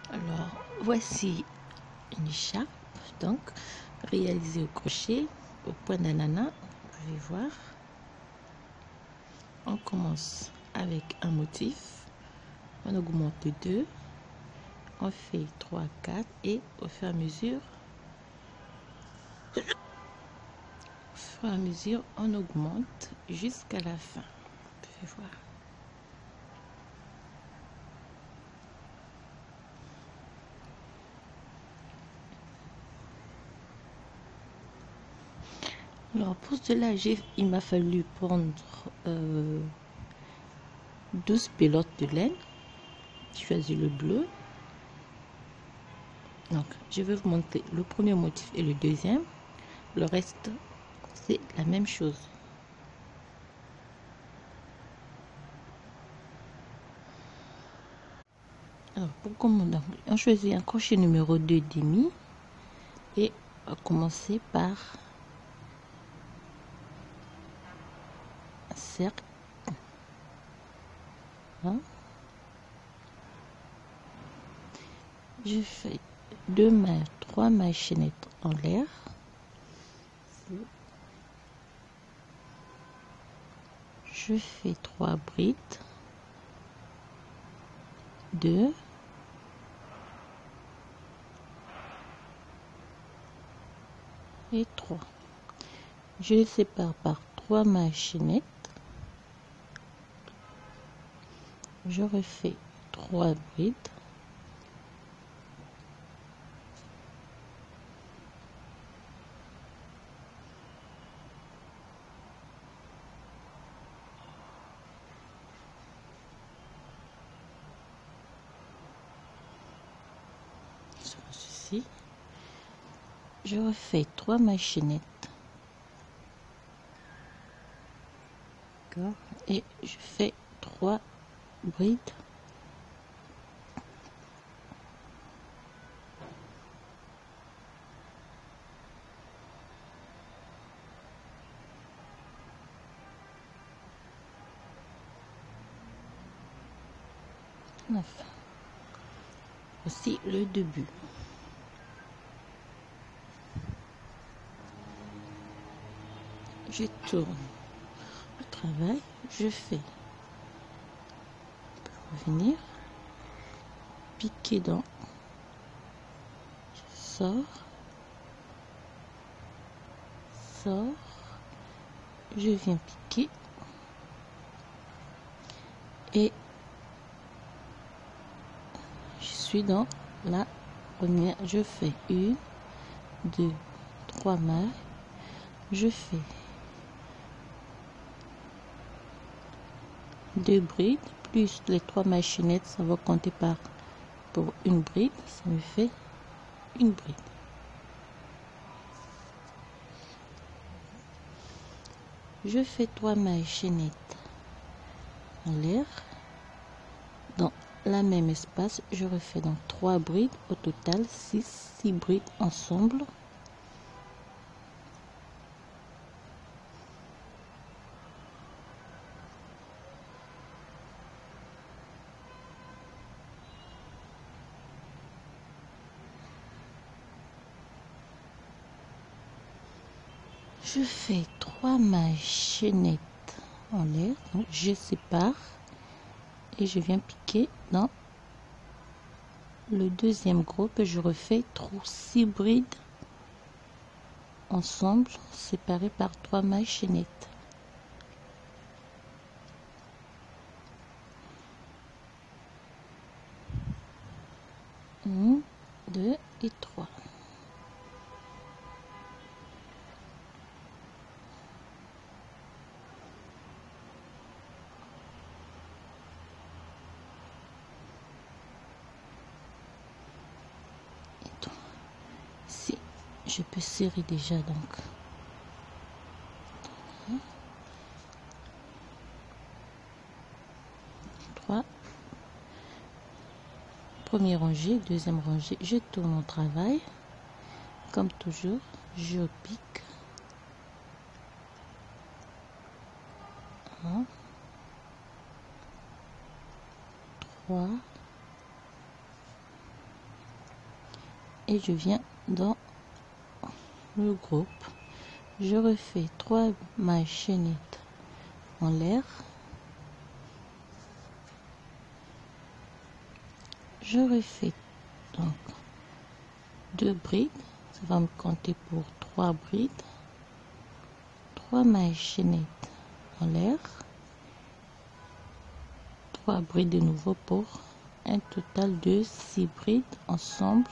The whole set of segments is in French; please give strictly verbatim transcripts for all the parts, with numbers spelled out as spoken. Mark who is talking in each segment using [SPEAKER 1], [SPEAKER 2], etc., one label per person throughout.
[SPEAKER 1] Alors, voici une écharpe, donc réalisée au crochet, au point d'ananas. Vous pouvez voir. On commence avec un motif, on augmente de deux, on fait trois, quatre et au fur et à mesure, au fur et à mesure, on augmente jusqu'à la fin. Vous pouvez voir. Alors pour cela, il m'a fallu prendre euh, douze pelotes de laine. J'ai choisi le bleu. Donc je vais vous montrer le premier motif et le deuxième. Le reste, c'est la même chose. Alors pour commencer, on choisit un crochet numéro deux demi et on va commencer par un cercle. Hein? Je fais deux mailles, trois mailles chaînettes en l'air. Je fais trois brides, deux, et trois. Je les sépare par trois mailles chaînettes. Je refais trois brides. Sur ceci, je refais trois mailles chaînettes. D'accord. Et je fais trois brides. Neuf. Voici le début. Je tourne le travail, je fais revenir, piquer dans, je sors, sors, je viens piquer et je suis dans la première. Je fais une, deux, trois mailles, je fais deux brides plus les trois mailles chaînettes, ça va compter par pour une bride, ça me fait une bride. Je fais trois mailles chaînettes en l'air. Dans la même espace, je refais donc trois brides, au total six, six brides ensemble. Je fais trois mailles chaînettes en l'air, donc je sépare et je viens piquer dans le deuxième groupe et je refais trois, six brides ensemble séparées par trois mailles chaînettes. Un, deux et trois. Si je peux serrer déjà donc. Trois. Première rangée, deuxième rangée, je tourne mon travail. Comme toujours, je pique. Un, trois, et je viens dans le groupe. Je refais trois mailles chaînettes en l'air. Je refais donc deux brides, ça va me compter pour trois brides, trois mailles chaînettes en l'air, trois brides de nouveau pour un total de six brides ensemble.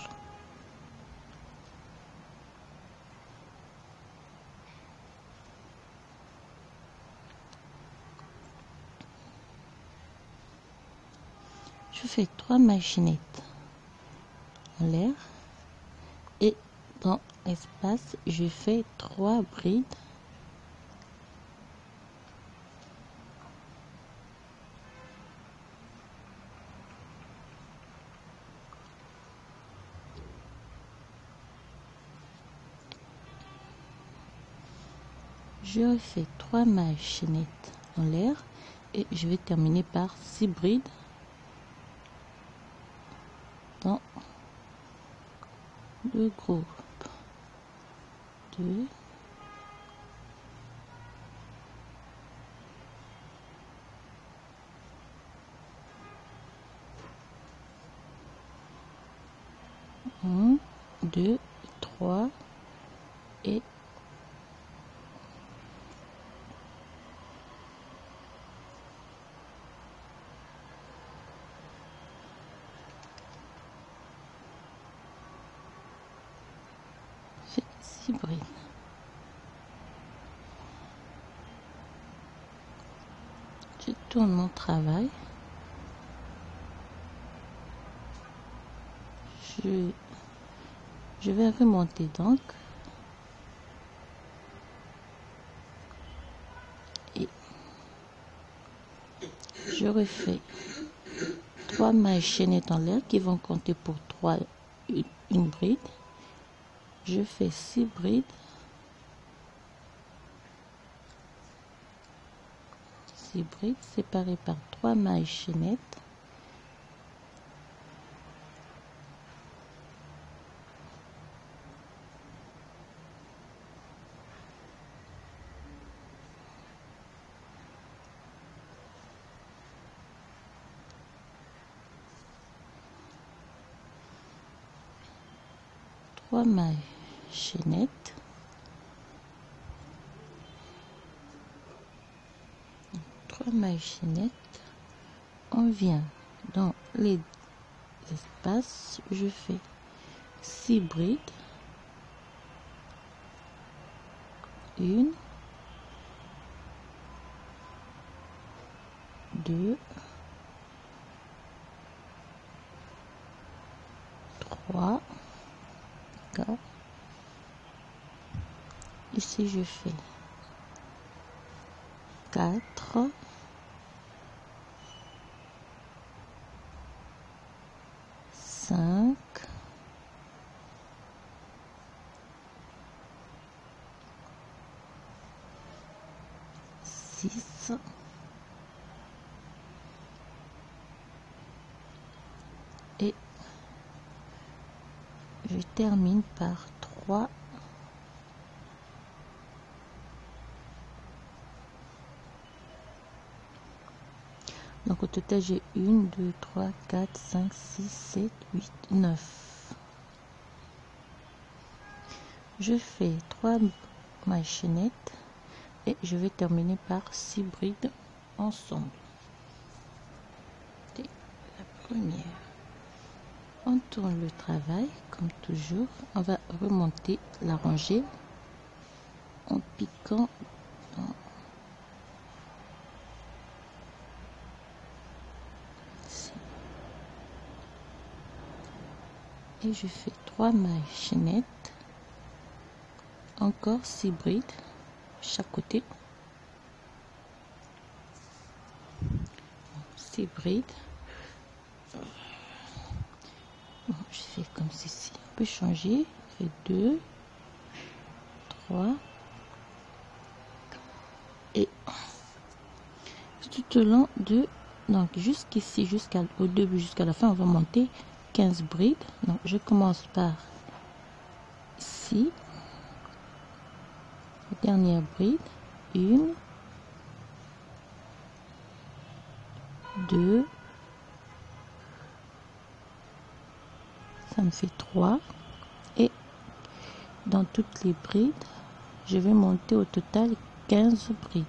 [SPEAKER 1] Je fais trois mailles chaînettes en l'air et dans l'espace je fais trois brides je fais trois mailles chaînettes en l'air et je vais terminer par six brides dans le groupe. Deux, un, deux, trois et six brides. Je tourne mon travail. Je, je vais remonter donc et je refais trois mailles chaînettes en l'air qui vont compter pour trois une, une bride. Je fais six brides, six brides séparées par trois mailles chaînettes. Trois mailles chaînettes. Trois mailles chaînettes. On vient dans les espaces. Je fais six brides. Une, deux, trois, quatre. Ici je fais quatre, cinq, six, et je termine par trois. Donc au total j'ai un, deux, trois, quatre, cinq, six, sept, huit, neuf. Je fais trois mailles chaînettes et je vais terminer par six brides ensemble. C'est la première. On tourne le travail comme toujours. On va remonter la rangée en piquant dans et je fais trois mailles chaînettes, encore six brides chaque côté, six brides. Bon, je fais comme ceci, on peut changer, je fais deux, trois et tout au long de, donc jusqu'ici, jusqu'au début, jusqu'à la fin, on va monter quinze brides. Donc je commence par six, dernière bride, une, deux, ça me fait trois, et dans toutes les brides, je vais monter au total quinze brides.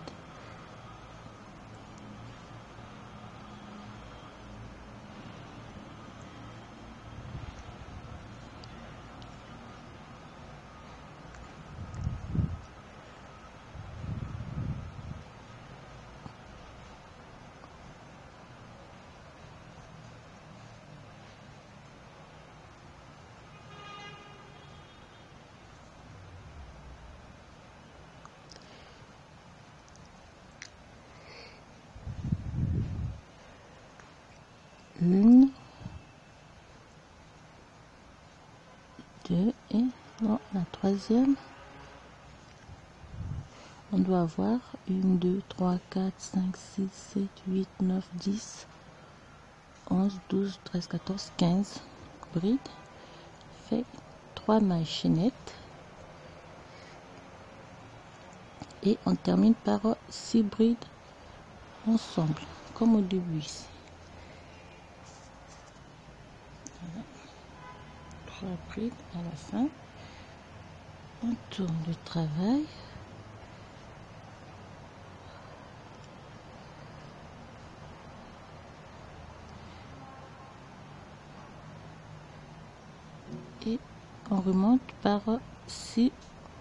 [SPEAKER 1] Une, deux et bon, la troisième. On doit avoir une, deux, trois, quatre, cinq, six, sept, huit, neuf, dix, onze, douze, treize, quatorze, quinze brides. Fait trois mailles chaînettes. Et on termine par six brides ensemble, comme au début ici. Voilà. Trois brides à la fin. On tourne le travail. Et on remonte par six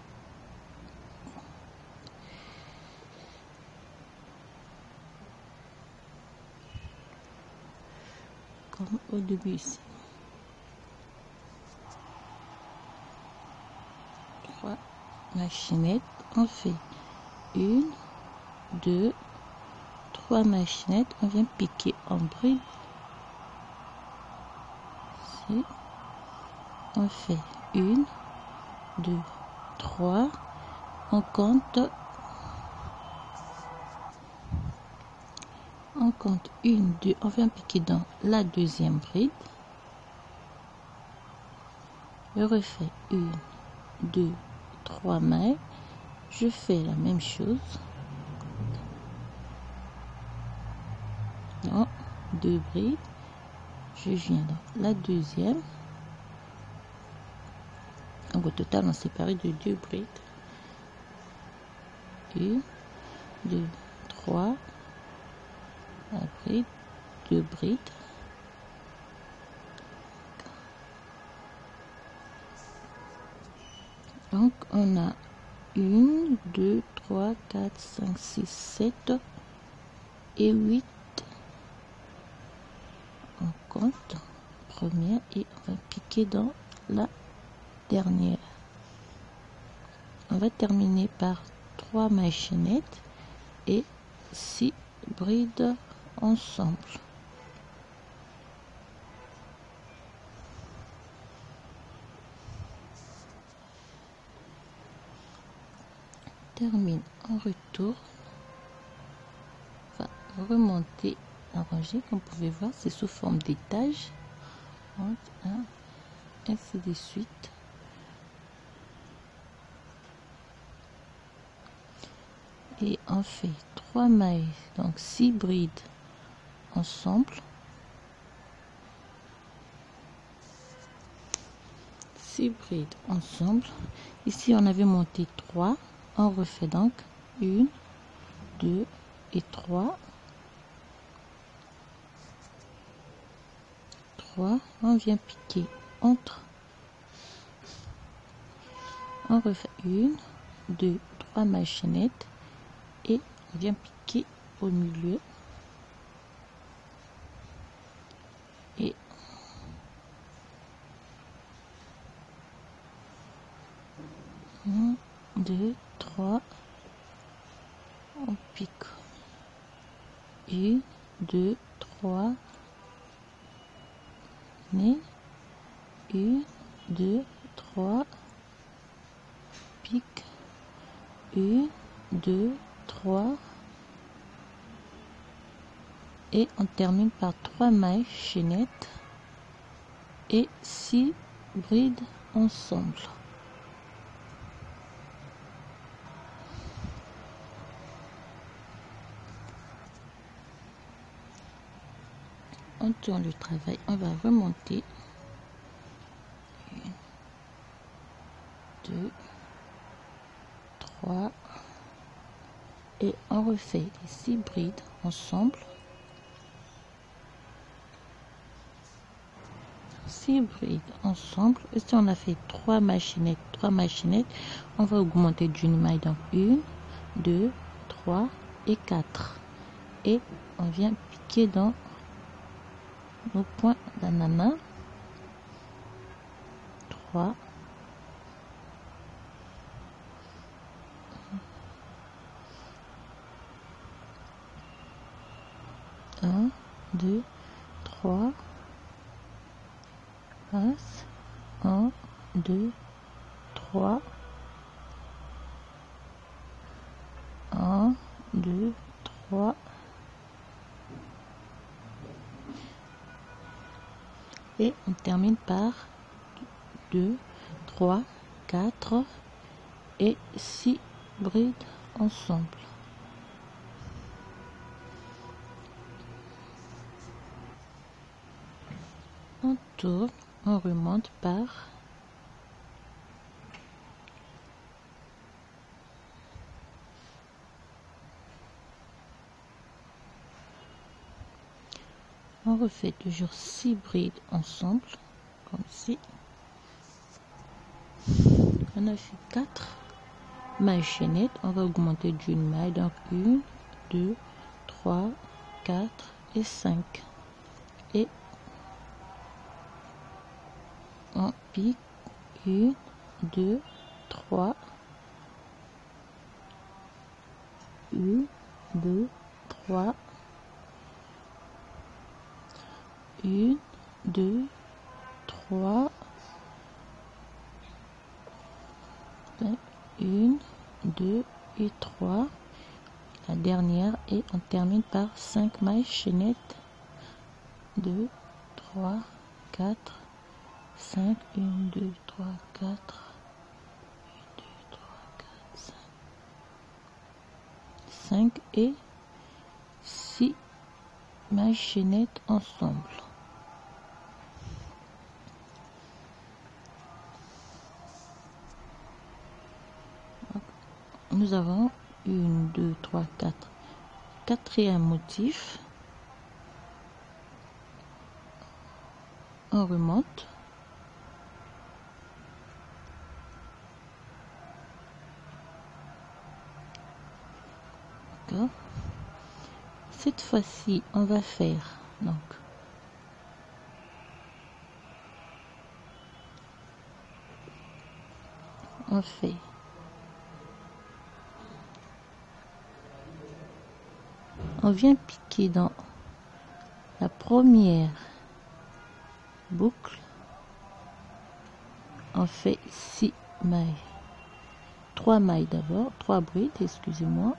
[SPEAKER 1] comme au début ici. Trois machinettes, on fait une, deux, trois machinettes, on vient piquer en bride. Ici. On fait une, deux, trois, on compte, on compte une, deux, on vient piquer dans la deuxième bride. Je refais une, deux, trois mailles, je fais la même chose. Dans deux brides, je viens dans la deuxième. Donc au total, on séparé de deux brides. Une, deux, trois, la bride, deux brides. Donc on a une, deux, trois, quatre, cinq, six, sept et huit. On compte première et on va piquer dans la dernière. On va terminer par trois mailles chaînettes et six brides ensemble. Termine, on retourne, on va remonter, arranger, comme vous pouvez voir, c'est sous forme d'étage, un, ainsi de suite. Et on fait trois mailles, donc six brides ensemble, six brides ensemble. Ici on avait monté trois, on refait donc une, deux et trois, trois, on vient piquer entre, on refait une, deux, trois mailles chaînettes et on vient piquer au milieu et un, deux, trois, on pique une, deux, trois, mais une, deux, trois, pique, une, deux, trois, et on termine par trois mailles chaînettes et six brides ensemble. On tourne le travail, on va remonter. un, deux, trois. Et on refait les six brides ensemble. six brides ensemble. Et si on a fait trois machinettes, trois machinettes, on va augmenter d'une maille. Donc une, deux, trois et quatre. Et on vient piquer dans nos points d'ananas. trois. un, deux, trois. Passe. un, deux, trois. un, deux, trois. Et on termine par deux, trois, quatre et six brides ensemble. On tourne, on remonte par on refait toujours six brides ensemble, comme ici. On a fait quatre mailles chaînettes, on va augmenter d'une maille, donc une, deux, trois, quatre et cinq. Et on pique une, deux, trois, une, deux, trois, une, deux, trois, une, deux et trois. La dernière et on termine par cinq mailles chaînettes. deux, trois, quatre, cinq, un, deux, trois, quatre, un, deux, trois, quatre, cinq, cinq et six mailles chaînettes ensemble. Nous avons un, deux, trois, quatre. Quatrième motif. On remonte. D'accord. Cette fois-ci, on va faire donc on fait on vient piquer dans la première boucle, on fait six mailles, trois mailles d'abord, trois brides, excusez-moi,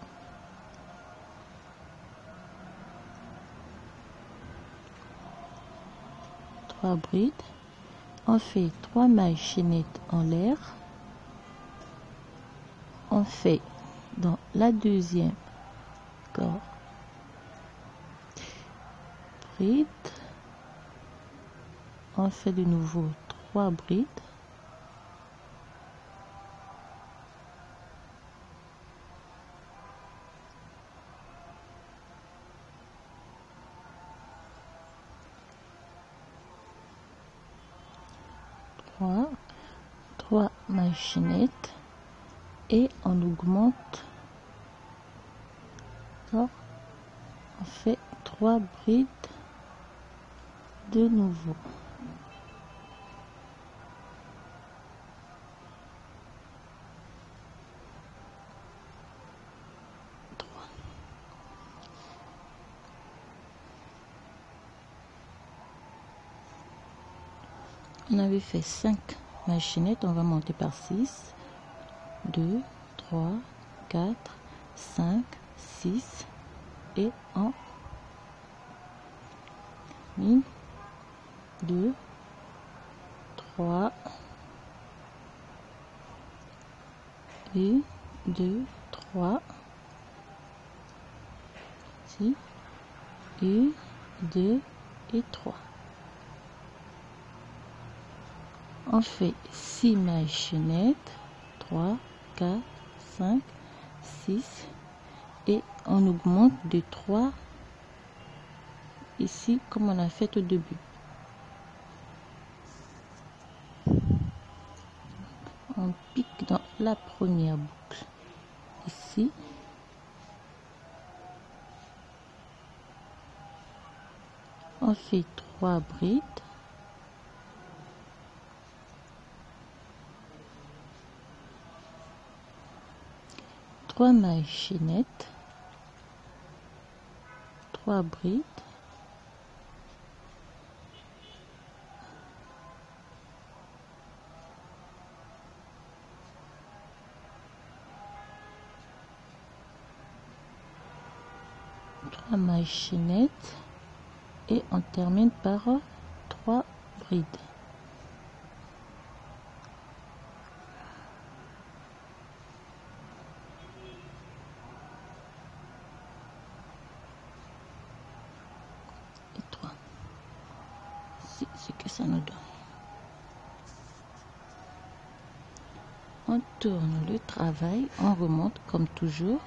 [SPEAKER 1] trois brides, on fait trois mailles chaînettes en l'air, on fait dans la deuxième corps bride, on fait de nouveau trois brides, trois, trois mailles chaînettes et on augmente, on fait trois brides de nouveau. trois. On avait fait cinq machinettes, on va monter par six, deux, trois, quatre, cinq, six et en une, deux, trois, un, deux, trois, six, un, deux, et trois. On fait six mailles chaînettes, trois, quatre, cinq, six, et on augmente de trois ici comme on a fait au début. On pique dans la première boucle ici. On fait trois brides. Trois mailles chaînettes, trois brides, trois mailles chaînettes et on termine par trois brides. Et trois. C'est ce que ça nous donne. On tourne le travail, on remonte comme toujours.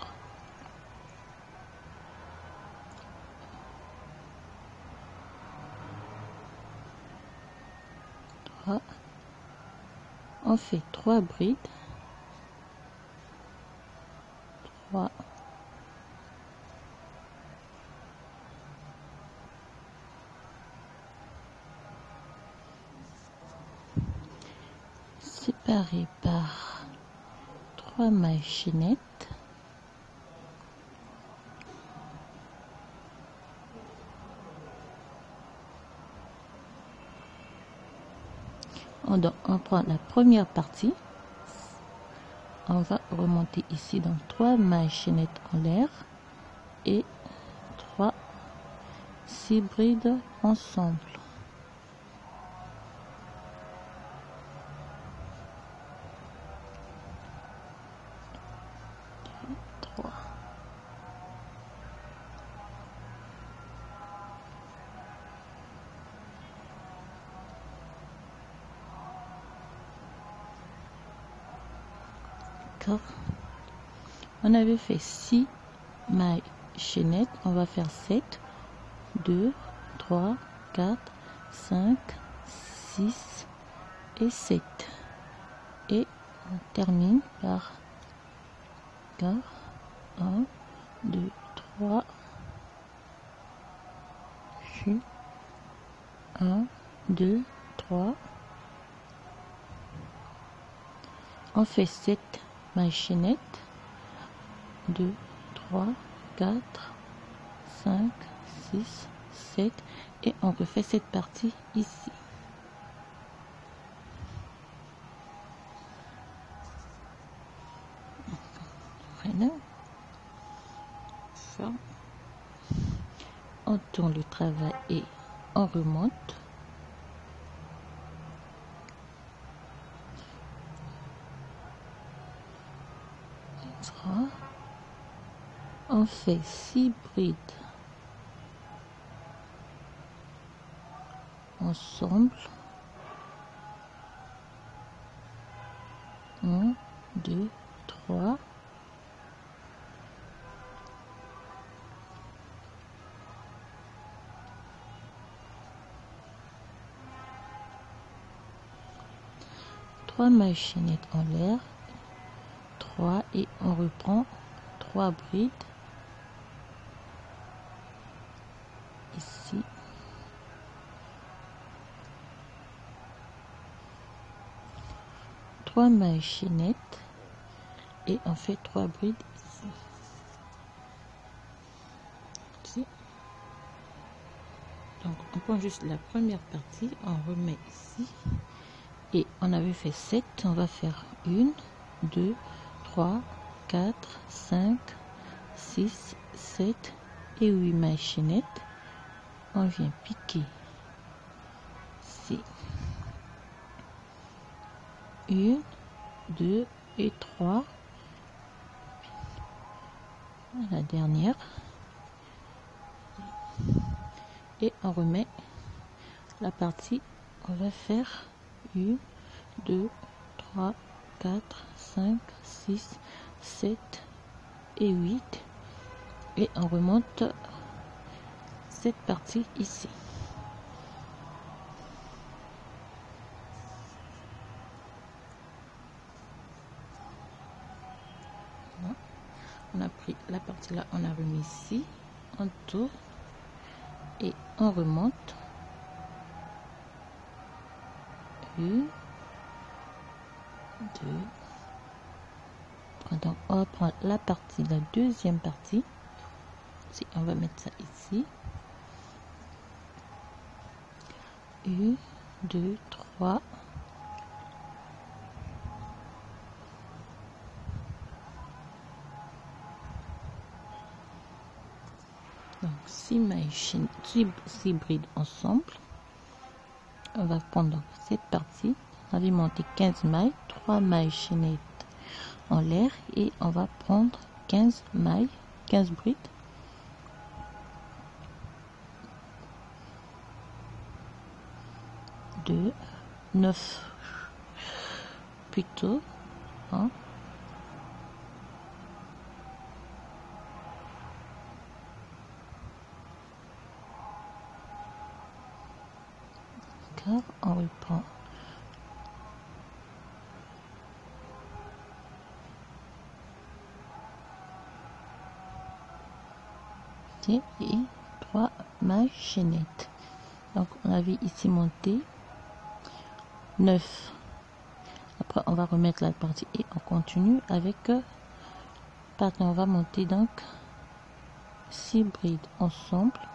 [SPEAKER 1] trois. On fait trois brides. trois. Séparés par trois mailles chaînettes. On, doit, on prend la première partie, on va remonter ici dans trois mailles chaînettes en l'air et trois six brides ensemble. trois. On avait fait six mailles chaînettes, on va faire sept, deux, trois, quatre, cinq, six et sept. Et on termine par un, deux, trois, un, deux, trois. On fait sept mailles chaînettes, deux, trois, quatre, cinq, six, sept et on refait cette partie ici. Voilà. Ça. On tourne le travail et on remonte. On fait six brides ensemble. un, deux, trois. Trois mailles chaînettes en l'air. trois et on reprend trois brides. Ici. Trois mailles chaînettes et on fait trois brides ici. ici. Donc on prend juste la première partie, on remet ici et on avait fait sept, on va faire une, deux, trois, quatre, cinq, six, sept et huit mailles chaînettes. On vient piquer ici. Une, deux et trois. La dernière. Et on remet la partie, on va faire un, deux, trois, quatre, cinq, six, sept et huit. Et on remonte cette partie ici. Voilà. On a pris la partie là, on a remis ici, on tourne et on remonte. Une, deux, trois. Donc on va prendre la partie, la deuxième partie. Si on va mettre ça ici. un, deux, trois. Donc six mailles chaînées, six brides ensemble. On va prendre donc cette partie, on va monter quinze mailles, trois mailles chaînées en l'air et on va prendre quinze mailles, quinze brides. deux, neuf plutôt. Hein. D'accord, on reprend. Et trois mailles chaînettes. Donc on avait ici monté neuf. Après on va remettre la partie et on continue avec partie. On va monter donc six brides ensemble.